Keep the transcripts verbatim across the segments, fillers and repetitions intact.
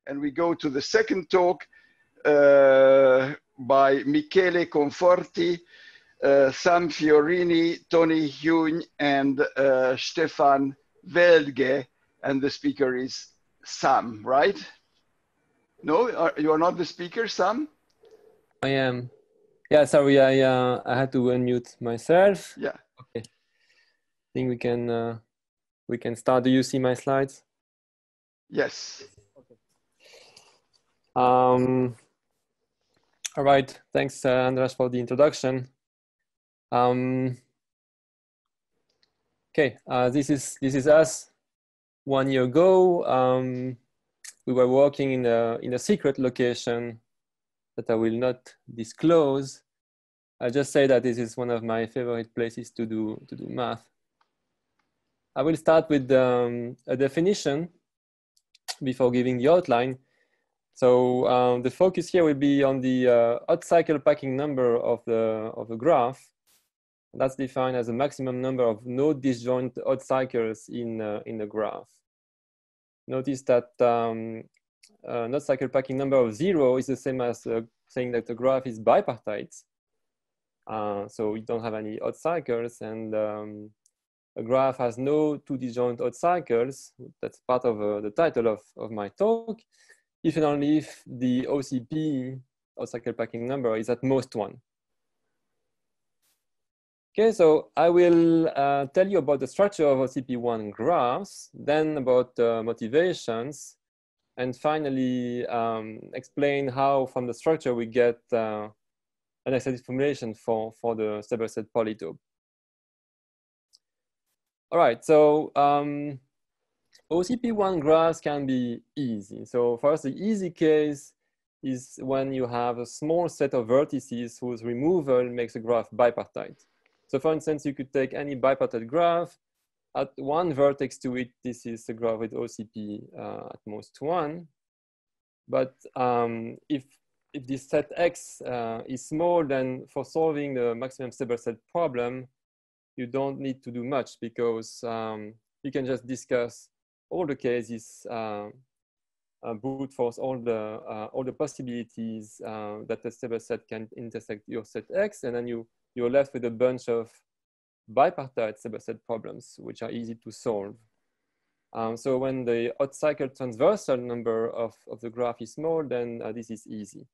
And we go to the second talk uh, by Michele Conforti, uh, Sam Fiorini, Tony Huyn, and uh, Stefan Welge. And the speaker is Sam, right? No, are, you are not the speaker, Sam? I am. Yeah, sorry, I uh, I had to unmute myself. Yeah. Okay. I think we can uh, we can start. Do you see my slides? Yes. Okay. Um. All right. Thanks, uh, Andras, for the introduction. Um. Okay. Uh, this is this is us. One year ago, um, we were working in a in a secret location that I will not disclose. I just say that this is one of my favorite places to do to do math. I will start with um, a definition before giving the outline. So um, the focus here will be on the uh, odd cycle packing number of the of the graph. That's defined as the maximum number of no disjoint odd cycles in uh, in the graph. Notice that um, uh, odd cycle packing number of zero is the same as uh, saying that the graph is bipartite. Uh, so you don't have any odd cycles, and um, a graph has no two disjoint odd cycles. That's part of uh, the title of, of my talk. If and only if the O C P, odd cycle packing number, is at most one. Okay, so I will uh, tell you about the structure of O C P one graphs, then about uh, motivations, and finally um, explain how from the structure we get uh, an excited formulation for, for the stable-set polytope. All right, so um, O C P one graphs can be easy. So first, the easy case is when you have a small set of vertices whose removal makes a graph bipartite. So for instance, you could take any bipartite graph, add one vertex to it. This is a graph with O C P uh, at most one. But um, if, if this set X uh, is small, then for solving the maximum stable set problem, you don't need to do much because um, you can just discuss all the cases, uh, uh, brute force all the uh, all the possibilities uh, that the stable set can intersect your set X, and then you you're left with a bunch of bipartite stable set problems which are easy to solve. Um, so when the odd cycle transversal number of of the graph is small, then uh, this is easy.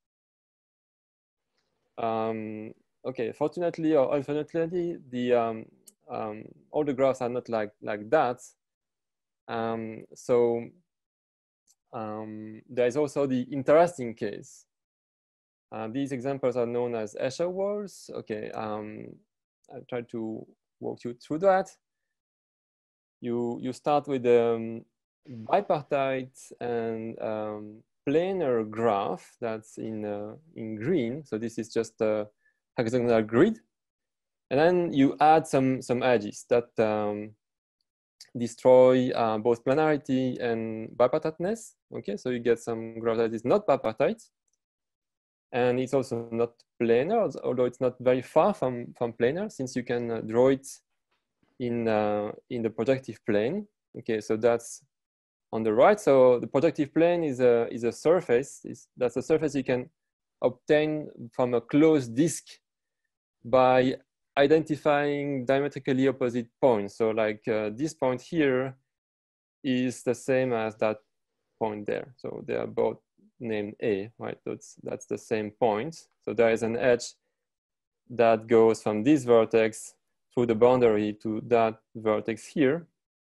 Um, okay, fortunately or unfortunately, the um, um, all the graphs are not like like that. Um, so um, there is also the interesting case. Uh, these examples are known as Escher walls. Okay, um, I'll try to walk you through that. You you start with a um, bipartite and um, planar graph that's in uh, in green. So this is just a hexagonal grid, and then you add some some edges that um, destroy uh, both planarity and bipartiteness. Okay, so you get some graph that is not bipartite, and it's also not planar, although it's not very far from from planar, since you can uh, draw it in uh, in the projective plane. Okay, so that's on the right. So the projective plane is a is a surface. Is that's a surface you can obtain from a closed disk by identifying diametrically opposite points. So like uh, this point here is the same as that point there. So they are both named A, right? That's that's the same point. So there is an edge that goes from this vertex through the boundary to that vertex here.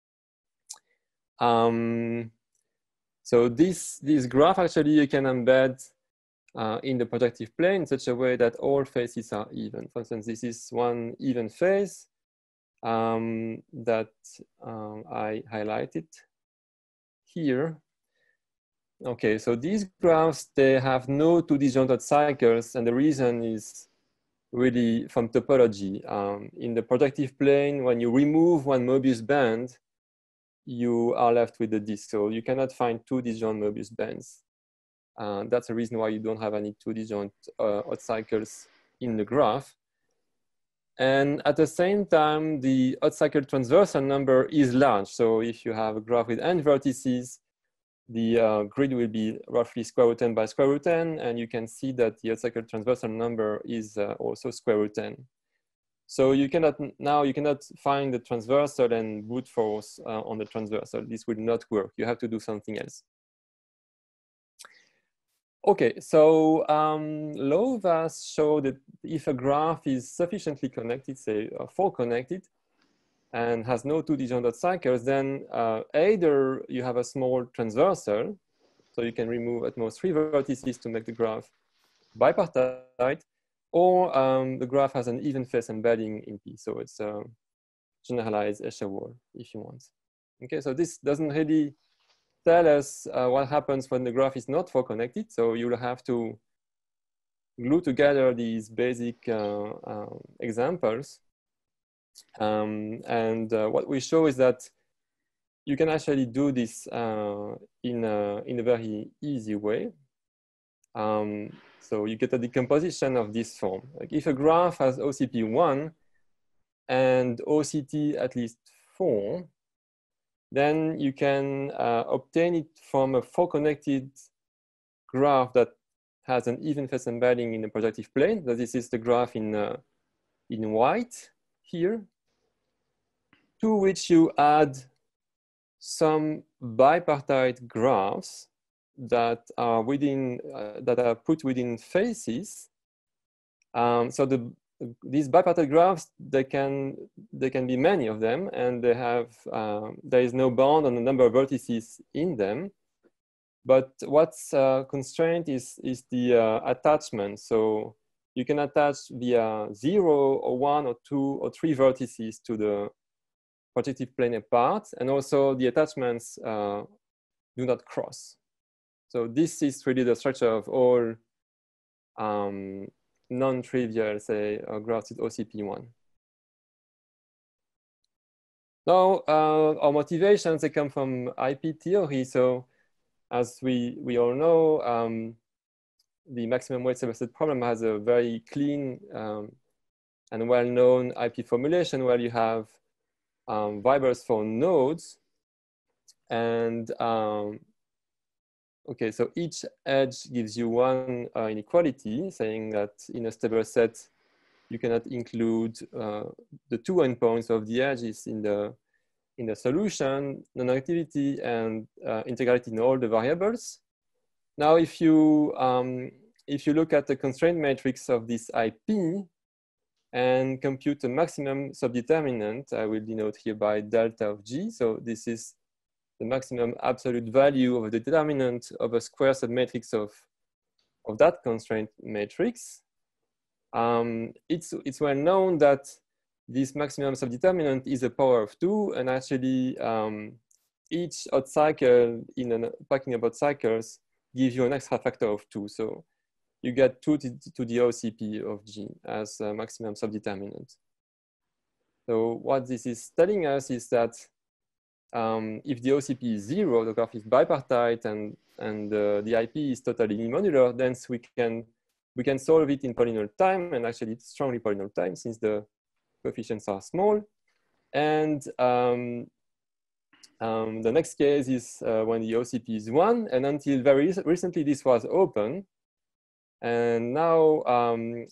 Um, so this, this graph actually you can embed uh, in the projective plane in such a way that all faces are even. For instance, this is one even face um, that um, I highlighted here. Okay, so these graphs, they have no two disjointed cycles, and the reason is really from topology. Um, in the projective plane, when you remove one Mobius band, you are left with the disk. So you cannot find two disjoint Mobius bands. Uh, that's the reason why you don't have any two disjoint uh, odd cycles in the graph. And at the same time, the odd cycle transversal number is large. So if you have a graph with n vertices, the uh, grid will be roughly square root ten by square root ten, and you can see that the Hot-cycle transversal number is uh, also square root ten. So you cannot, now you cannot find the transversal and brute force uh, on the transversal. This will not work. You have to do something else. Okay, so um, Lovász showed that if a graph is sufficiently connected, say uh, four connected, and has no two Dijon dot cycles, then uh, either you have a small transversal, so you can remove at most three vertices to make the graph bipartite, or um, the graph has an even face embedding in P. So it's a generalized Escher-Wall, if you want. Okay, so this doesn't really tell us uh, what happens when the graph is not four connected. So you'll have to glue together these basic uh, uh, examples. Um, and uh, what we show is that you can actually do this uh, in, a, in a very easy way. Um, so you get a decomposition of this form. Like if a graph has O C P one and O C T at least four, then you can uh, obtain it from a four connected graph that has an even face embedding in the projective plane. So this is the graph in, uh, in white here, to which you add some bipartite graphs that are within, uh, that are put within faces. Um, so the, these bipartite graphs, they can, they can be many of them, and they have, um, there is no bound on the number of vertices in them. But what's uh, constrained is, is the uh, attachment. So you can attach via zero or one or two or three vertices to the projective plane apart, and also the attachments uh, do not cross. So this is really the structure of all um, non-trivial, say, uh, graphs with O C P one. Now, uh, our motivations, they come from I P theory. So as we, we all know, um, the maximum weight subset problem has a very clean um, and well-known I P formulation where you have um, Weber's for nodes. And um, okay, so each edge gives you one uh, inequality, saying that in a stable set, you cannot include uh, the two endpoints of the edges in the in the solution, non-negativity and uh, integrality in all the variables. Now, if you um, if you look at the constraint matrix of this I P and compute the maximum subdeterminant, I will denote here by delta of G. So this is the maximum absolute value of the determinant of a square submatrix of, of that constraint matrix. Um, it's, it's well known that this maximum subdeterminant is a power of two, and actually um, each odd cycle in an packing about cycles gives you an extra factor of two. So you get two to, to the O C P of G as a maximum subdeterminant. So what this is telling us is that um, if the O C P is zero, the graph is bipartite, and, and uh, the I P is totally unimodular, then we can, we can solve it in polynomial time, and actually it's strongly polynomial time since the coefficients are small. And um, um, the next case is uh, when the O C P is one, and until very recently this was open. And now um,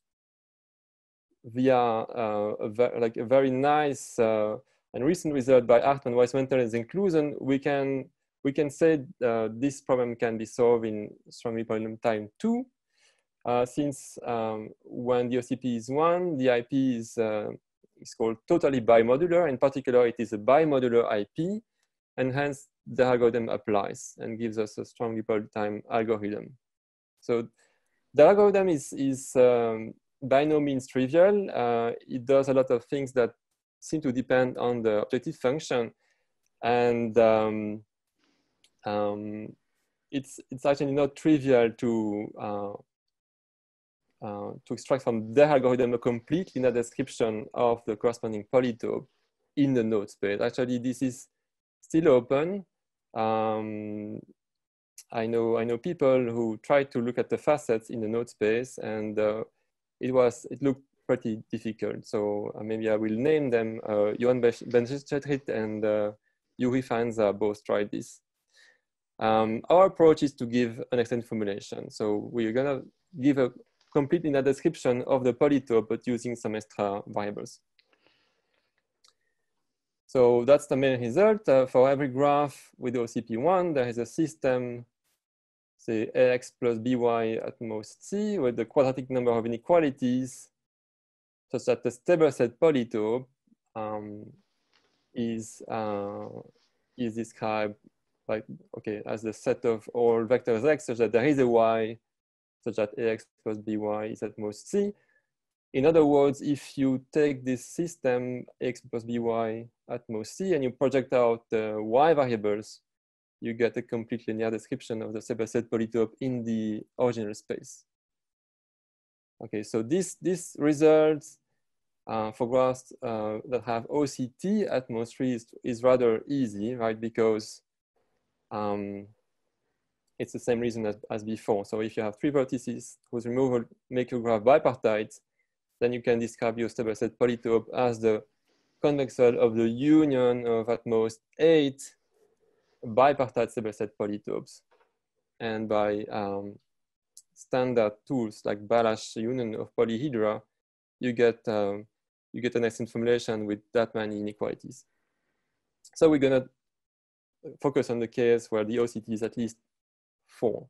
via uh, a, like a very nice uh, and recent result by Hartmann, Weismantel, and Zinklusen, we can we can say uh, this problem can be solved in strongly polynomial time too, uh, since um, when the O C P is one, the I P is uh, is called totally bimodular. In particular, it is a bimodular I P, and hence the algorithm applies and gives us a strongly polynomial time algorithm. So the algorithm is, is um, by no means trivial. Uh, it does a lot of things that seem to depend on the objective function. And um, um, it's, it's actually not trivial to, uh, uh, to extract from the algorithm a complete linear description of the corresponding polytope in the node space. Actually, this is still open. Um, I know I know people who tried to look at the facets in the node space, and uh, it was it looked pretty difficult. So uh, maybe I will name them. Uh, Johan Benschetrit and uh, Yuri Fanza both tried this. Um, our approach is to give an extended formulation. So we're gonna give a complete linear description of the polytope, but using some extra variables. So that's the main result. Uh, for every graph with O C P one, there is a system, say ax plus by at most c, with the quadratic number of inequalities, such that the stable set polytope um, is uh, is described like okay as the set of all vectors x, such that there is a y, such that ax plus by is at most c. In other words, if you take this system x plus by at most c and you project out the y variables, you get a complete linear description of the stable set polytope in the original space. Okay, so this this results uh, for graphs uh, that have O C T at most three is, is rather easy, right? Because um, it's the same reason as, as before. So if you have three vertices whose removal make your graph bipartite, then you can describe your stable set polytope as the convex hull of the union of at most eight bipartite stable set polytopes. And by um, standard tools like Balázs union of polyhedra, you get um, you get an extended formulation with that many inequalities. So we're gonna focus on the case where the O C T is at least four.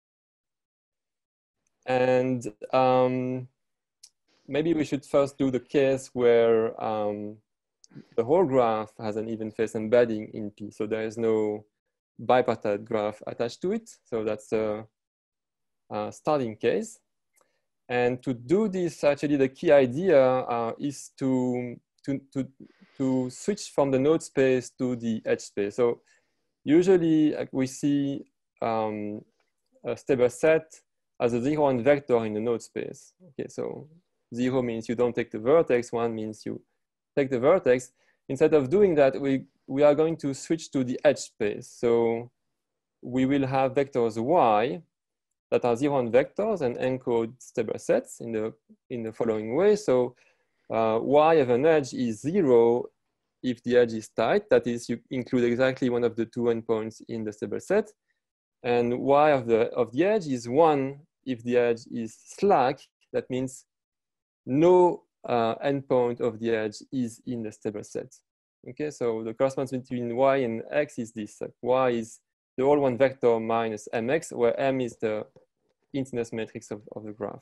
And um, maybe we should first do the case where um, the whole graph has an even phase embedding in P. So there is no bipartite graph attached to it. So that's a, a starting case. And to do this, actually, the key idea uh, is to, to, to, to switch from the node space to the edge space. So usually uh, we see um, a stable set as a zero one vector in the node space. Okay, so zero means you don't take the vertex, one means you take the vertex. Instead of doing that, we, we are going to switch to the edge space. So we will have vectors y that are zero one vectors and encode stable sets in the, in the following way. So uh, y of an edge is zero if the edge is tight, that is, you include exactly one of the two endpoints in the stable set. And y of the, of the edge is one if the edge is slack, that means no uh, endpoint of the edge is in the stable set. Okay, so the correspondence between y and x is this. Like y is the whole one vector minus mx, where m is the incidence matrix of, of the graph.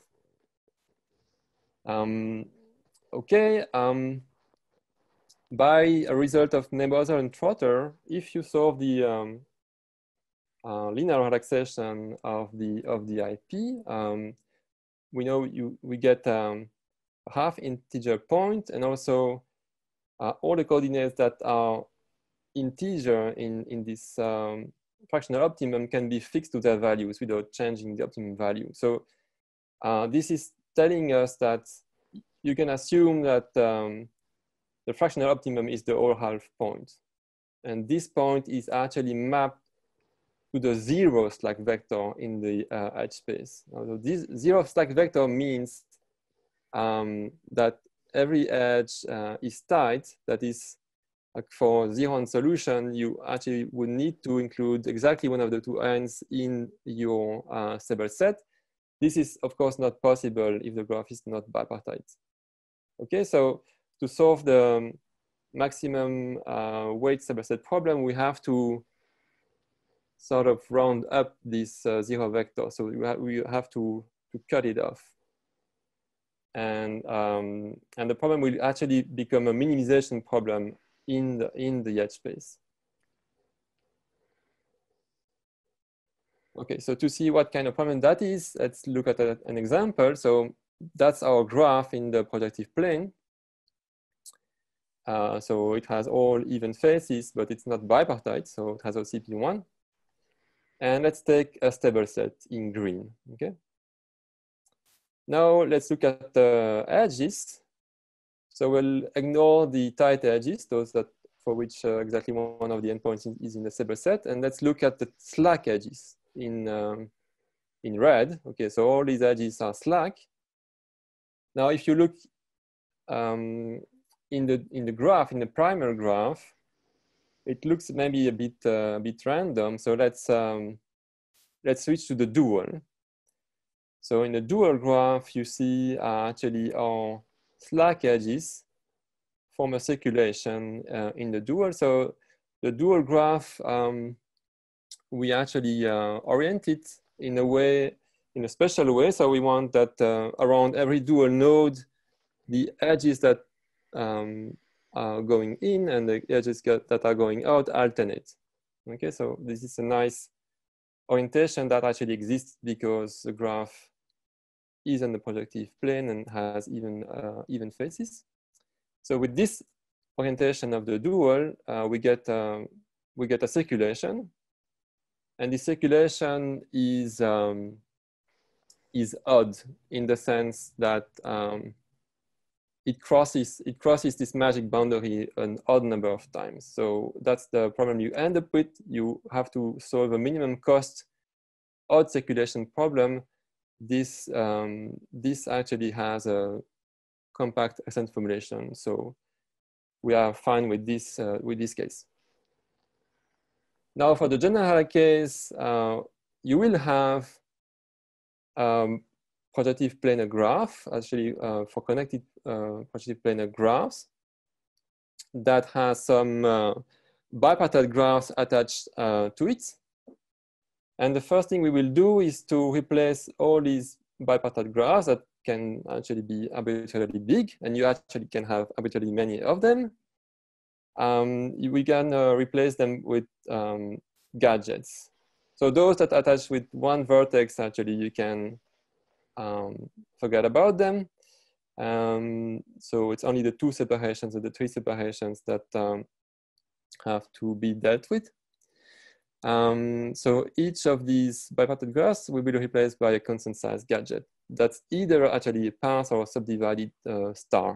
Um, okay, um, by a result of Neubauer and Trotter, if you solve the um, uh, linear relaxation of the of the I P, um, we know you we get um, a half integer point, and also uh, all the coordinates that are integer in in this um, fractional optimum can be fixed to their values without changing the optimum value. So uh, this is telling us that you can assume that um, the fractional optimum is the whole half point. And this point is actually mapped to the zero slack vector in the uh, edge space. So this zero slack vector means um, that every edge uh, is tight. That is, like for zero one solution, you actually would need to include exactly one of the two ends in your uh, stable set. This is, of course, not possible if the graph is not bipartite. Okay, so to solve the maximum uh, weight stable set problem, we have to sort of round up this uh, zero vector. So we, ha we have to, to cut it off. And, um, and the problem will actually become a minimization problem in the, in the edge space. Okay, so to see what kind of problem that is, let's look at a, an example. So that's our graph in the projective plane. Uh, so it has all even faces, but it's not bipartite, so it has O C P one. And let's take a stable set in green, okay? Now let's look at the edges. So we'll ignore the tight edges, those that for which uh, exactly one of the endpoints is in the stable set, and let's look at the slack edges in, um, in red. Okay, so all these edges are slack. Now if you look um, in the in the graph, in the primer graph, it looks maybe a bit uh, a bit random. So let's um, let's switch to the dual. So in the dual graph, you see uh, actually our slack edges form a circulation uh, in the dual. So the dual graph, um, we actually uh, orient it in a way, in a special way. So we want that uh, around every dual node, the edges that um, are going in and the edges get, that are going out alternate. Okay, so this is a nice orientation that actually exists because the graph is on the projective plane and has even uh, even faces. So with this orientation of the dual, uh, we get uh, we get a circulation, and the circulation is um, is odd in the sense that um, it crosses it crosses this magic boundary an odd number of times. So that's the problem you end up with. You have to solve a minimum cost odd circulation problem. This um, this actually has a compact extent formulation, so we are fine with this uh, with this case. Now, for the general case, uh, you will have um, projective planar graph, actually uh, for connected uh, projective planar graphs that has some uh, bipartite graphs attached uh, to it. And the first thing we will do is to replace all these bipartite graphs that can actually be arbitrarily big, and you actually can have arbitrarily many of them. Um, we can uh, replace them with um, gadgets. So those that attach with one vertex, actually, you can um, forget about them. Um, so it's only the two separations or the three separations that um, have to be dealt with. Um, so each of these bipartite graphs will be replaced by a constant size gadget. That's either actually a path or a subdivided uh, star.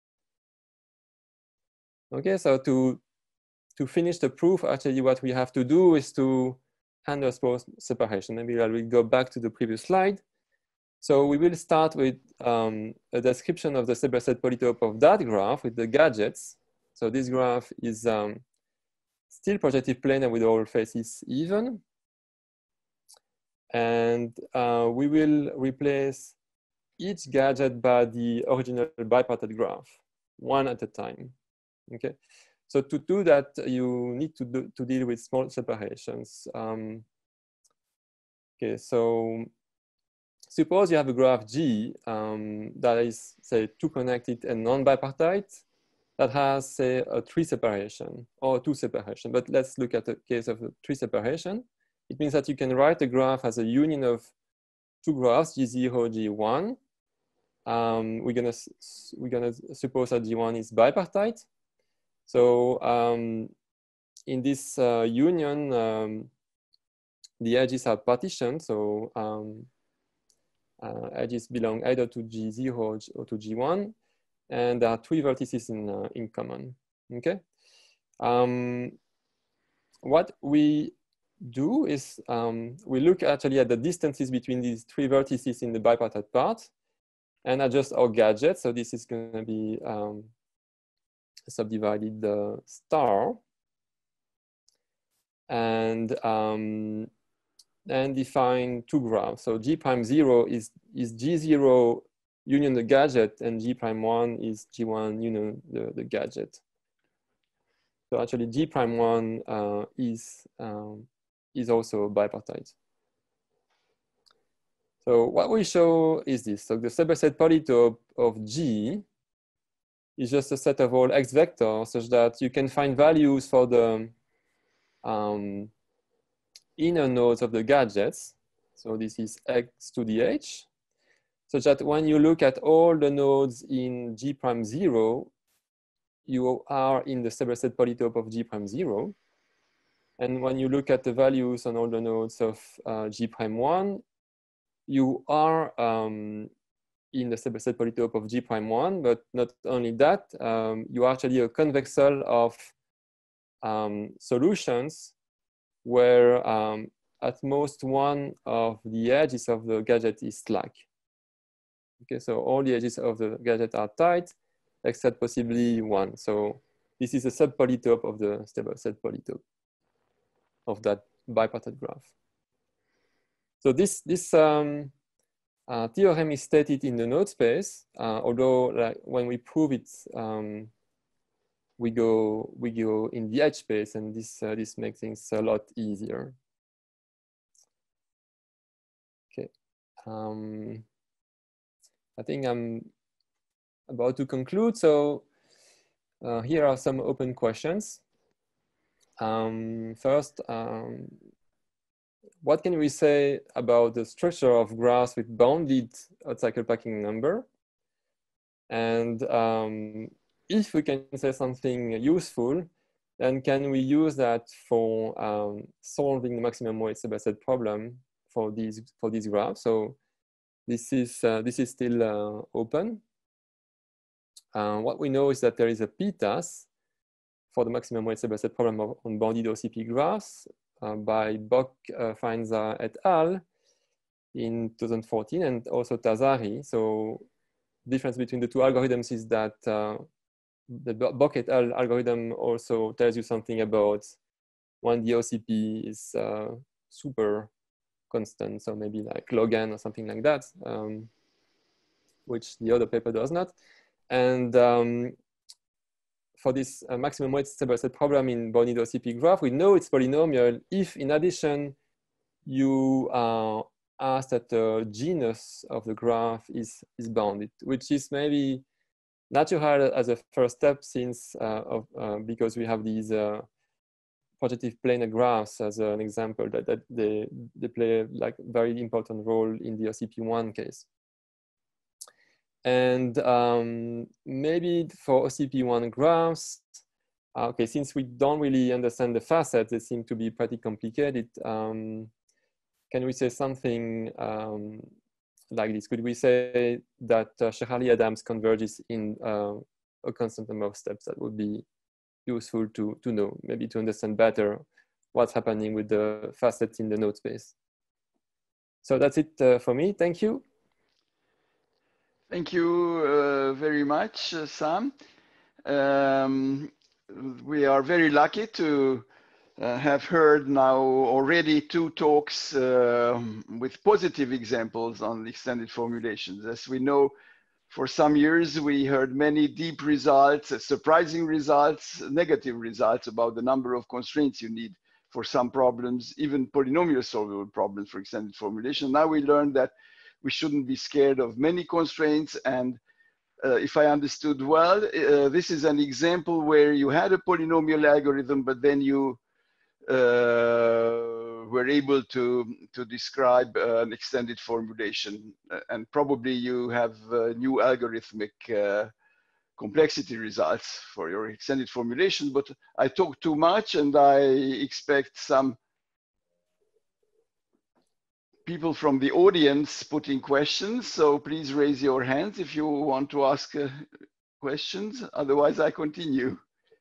Okay, so to, to finish the proof, actually what we have to do is to handle suppose separation. Maybe I will go back to the previous slide. So we will start with um, a description of the superset polytope of that graph with the gadgets. So this graph is um, still projective planar with all faces even. And uh, we will replace each gadget by the original bipartite graph, one at a time. Okay, so to do that, you need to do, to deal with small separations. Um, okay, so suppose you have a graph G um, that is, say, two connected and non-bipartite that has, say, a three separation or two separation. But let's look at the case of a three separation. It means that you can write a graph as a union of two graphs, G zero, G one. Um, we're gonna we're gonna suppose that G one is bipartite. So um, in this uh, union, um, the edges are partitioned. So um, uh, edges belong either to G zero or to G one, and there are three vertices in uh, in common. Okay. Um, what we do is um, we look actually at the distances between these three vertices in the bipartite part and adjust our gadget. So this is going to be um, subdivided uh, star, and um, and define two graphs. So G prime zero is is G zero union the gadget, and G prime one is G one union the, the gadget. So actually G prime one uh, is um, is also bipartite. So what we show is this. So the superset polytope of G is just a set of all X vectors such that you can find values for the um, inner nodes of the gadgets. So this is X to the H, such that when you look at all the nodes in G prime zero, you are in the superset polytope of G prime zero. And when you look at the values on all the nodes of uh, G prime one, you are um, in the superset polytope of G prime one, but not only that, um, you are actually a convexel of um, solutions where um, at most one of the edges of the gadget is slack. Okay, so all the edges of the gadget are tight, except possibly one. So this is a subpolytope of the stable set polytope of that bipartite graph. So this, this um, uh, theorem is stated in the node space, uh, although like, when we prove it, um, we go we go in the edge space, and this uh, this makes things a lot easier. Okay, um, I think I'm about to conclude. So uh, here are some open questions. Um, first, um, what can we say about the structure of graphs with bounded cycle packing number? And um, if we can say something useful, then can we use that for um, solving the maximum weight subset problem for these for these graphs? So this is uh, this is still uh, open. Uh, what we know is that there is a P T A S for the maximum weight subset problem of, on bounded O C P graphs uh, by Bock, uh, Feinza et al. In two thousand fourteen, and also Tazari. So difference between the two algorithms is that uh, the Bock et al. Algorithm also tells you something about when the O C P is uh, super constant, so maybe like log n or something like that, um, which the other paper does not. And um, for this uh, maximum weight subset problem in bounded O C P graph, we know it's polynomial if, in addition, you uh, ask that the genus of the graph is, is bounded, which is maybe natural as a first step, since uh, of, uh, because we have these uh, projective planar graphs as an example that, that they, they play like very important role in the O C P one case. And um, maybe for O C P one graphs, uh, okay, since we don't really understand the facets, they seem to be pretty complicated. Um, can we say something um, like this? Could we say that uh, Shekhali-Adams converges in uh, a constant number of steps? That would be useful to, to know, maybe to understand better what's happening with the facets in the node space. So that's it uh, for me. Thank you. Thank you uh, very much, uh, Sam. Um, we are very lucky to uh, have heard now already two talks uh, with positive examples on extended formulations. As we know, for some years, we heard many deep results, uh, surprising results, negative results about the number of constraints you need for some problems, even polynomial solvable problems for extended formulation. Now we learned that we shouldn't be scared of many constraints. And uh, if I understood well, uh, this is an example where you had a polynomial algorithm, but then you uh, were able to, to describe uh, an extended formulation. Uh, and probably you have uh, new algorithmic uh, complexity results for your extended formulation, but I talk too much and I expect some people from the audience putting questions. So please raise your hands if you want to ask uh, questions. Otherwise, I continue.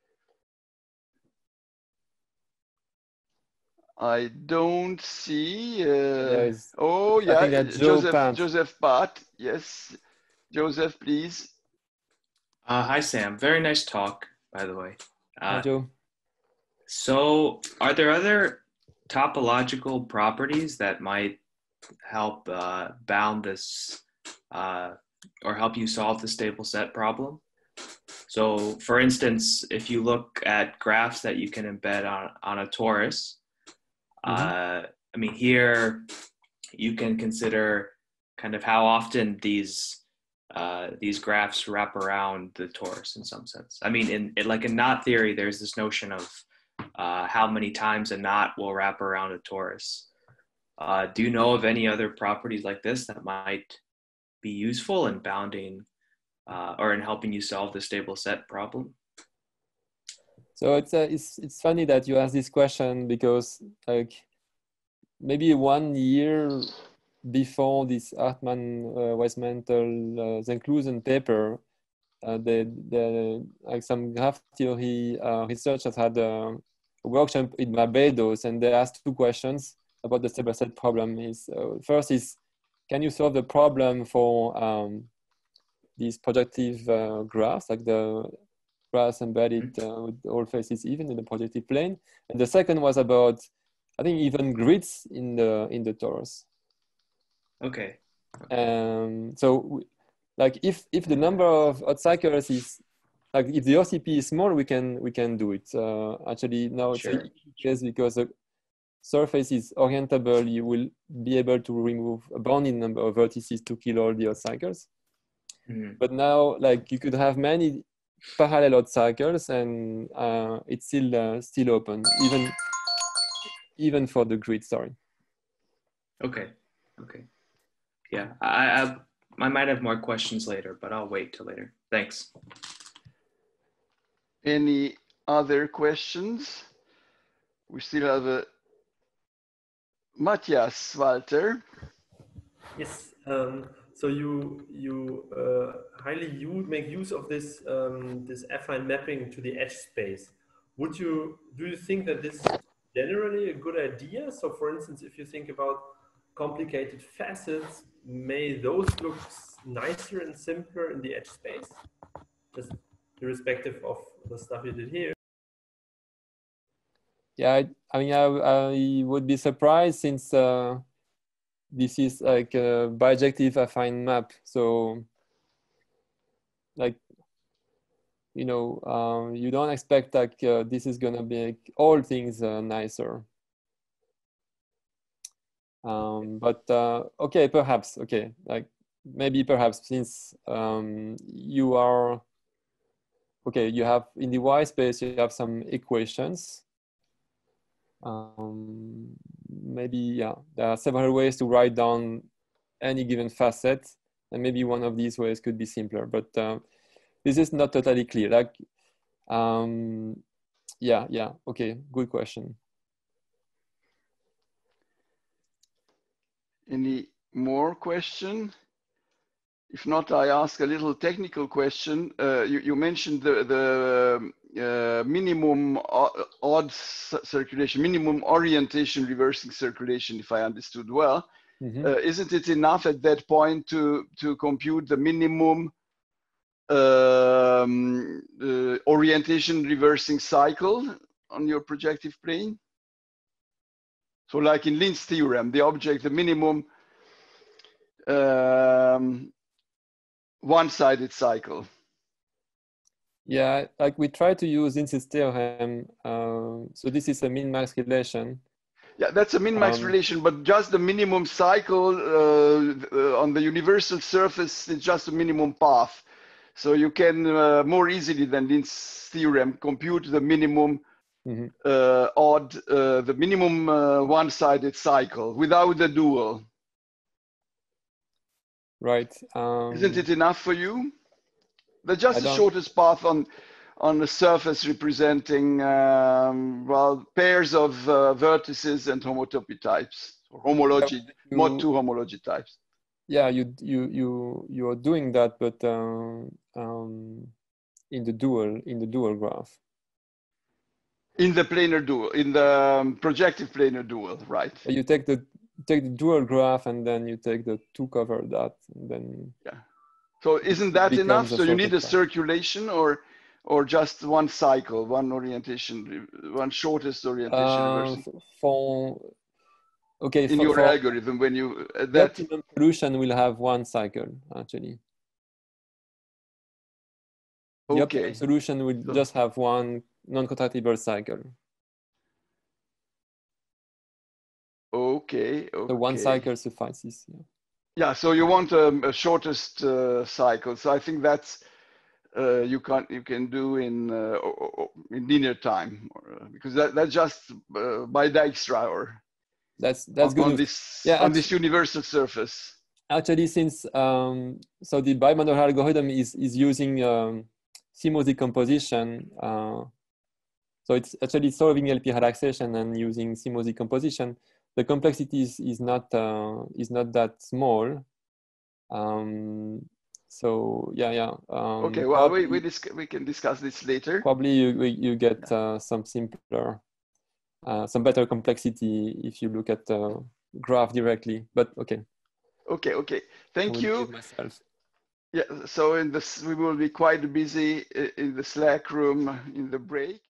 I don't see. Uh, oh, yeah, Joseph, Joseph Pat. Yes, Joseph, please. Uh, hi, Sam. Very nice talk, by the way. Uh, hi, Joe. So are there other topological properties that might help uh, bound this uh, or help you solve the stable set problem? So for instance, if you look at graphs that you can embed on, on a torus, mm-hmm. uh, I mean, here you can consider kind of how often these uh, these graphs wrap around the torus in some sense. I mean, in, in like in knot theory, there's this notion of uh, how many times a knot will wrap around a torus. Uh, do you know of any other properties like this that might be useful in bounding uh, or in helping you solve the stable set problem? So it's, uh, it's, it's funny that you asked this question, because like maybe one year before this Hartmann, uh, Weismantel, uh, Zenklusen paper, uh, the, the, like some graph theory uh, researchers had a workshop in Barbados, and they asked two questions about the stable set problem. Is uh, first is, can you solve the problem for um, these projective uh, graphs, like the graphs embedded uh, with all faces even in the projective plane. And the second was about, I think, even grids in the in the torus. Okay. Um, so, like, if if the number of odd cycles is like if the O C P is small, we can we can do it. Uh, actually, now it's Sure. a yes because the surface is orientable. You will be able to remove a bounding number of vertices to kill all the odd cycles. Mm-hmm. But now, like, you could have many parallel odd cycles, and uh, it's still uh, still open, even even for the grid. Sorry. Okay. Okay. Yeah, I, I I might have more questions later, but I'll wait till later. Thanks. Any other questions? We still have a Matthias Walter. Yes. Um, so you you uh, highly you make use of this um, this affine mapping to the edge space. Would you do you think that this is generally a good idea? So, for instance, if you think about complicated facets, may those look nicer and simpler in the edge space, just irrespective of the stuff you did here? Yeah, I, I mean, I, I would be surprised since uh, this is like a bijective affine map. So, like, you know, um, you don't expect like uh, this is gonna make all things uh, nicer. Um, but uh, okay, perhaps, okay, like maybe perhaps since um, you are, okay, you have in the Y space, you have some equations. Um, maybe, yeah, there are several ways to write down any given facet, and maybe one of these ways could be simpler, but uh, this is not totally clear. Like, um, yeah, yeah, okay, good question. Any more question? If not, I ask a little technical question. Uh, you, you mentioned the, the uh, minimum odd circulation, minimum orientation reversing circulation, if I understood well. Mm-hmm. uh, isn't it enough at that point to, to compute the minimum um, uh, orientation reversing cycle on your projective plane? So like in Lind's theorem, the object, the minimum um, one-sided cycle. Yeah, like we try to use Lind's theorem. Uh, so this is a min-max relation. Yeah, that's a min-max um, relation, but just the minimum cycle uh, uh, on the universal surface is just a minimum path. So you can uh, more easily than Lind's theorem compute the minimum mm-hmm. uh, odd, uh, the minimum uh, one-sided cycle without the dual. Right. Um, Isn't it enough for you? That's just the shortest path on on the surface representing um, well pairs of uh, vertices and homotopy types or homology, you, mod two homology types. Yeah, you you you you are doing that, but um, um, in the dual in the dual graph. In the planar dual, in the um, projective planar dual, right? You take the take the dual graph and then you take the two cover that, and then yeah. So isn't that enough? So you need a circulation or or just one cycle, one orientation, one shortest orientation uh, reversing? For okay, in for, your for algorithm, when you uh, the that optimum solution will have one cycle actually. The okay. optimum solution will so, just have one non-contractible cycle. Okay, okay. So one cycle suffices. Yeah. Yeah. So you want um, a shortest uh, cycle. So I think that's uh, you can you can do in uh, in linear time, or, uh, because that that's just uh, by Dijkstra or that's that's on, good on this yeah, on this universal surface. Actually, since um, so the bimodal algorithm is is using um, CMOS decomposition. Uh, so it's actually solving L P relaxation and using CMOS decomposition. The complexity is, is not uh, is not that small. Um, so yeah, yeah. Um, okay, well, we we, we can discuss this later. Probably you you get uh, some simpler, uh, some better complexity if you look at the graph directly. But okay. Okay, okay. Thank you. Yeah, so in this, we will be quite busy in the Slack room in the break.